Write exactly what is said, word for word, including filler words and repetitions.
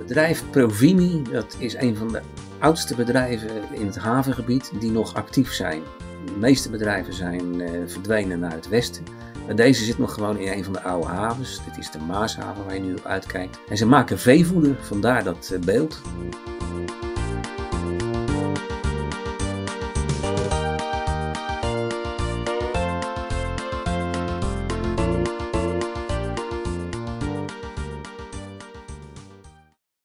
bedrijf Provimi, dat is een van de oudste bedrijven in het havengebied die nog actief zijn. De meeste bedrijven zijn uh, verdwenen naar het westen. Maar deze zit nog gewoon in een van de oude havens. Dit is de Maashaven waar je nu op uitkijkt. En ze maken veevoeder, vandaar dat uh, beeld.